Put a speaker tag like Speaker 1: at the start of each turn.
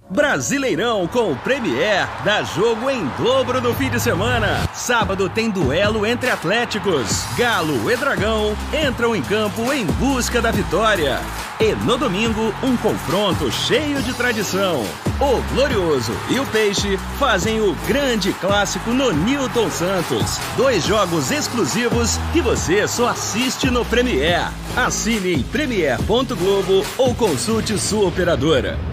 Speaker 1: Brasileirão com o Premier dá jogo em dobro no fim de semana. Sábado tem duelo entre Atléticos. Galo e Dragão entram em campo em busca da vitória. E no domingo, um confronto cheio de tradição. O Glorioso e o Peixe fazem o grande clássico no Newton Santos. 2 jogos exclusivos que você só assiste no Premier. Assine em premier.globo ou consulte sua operadora.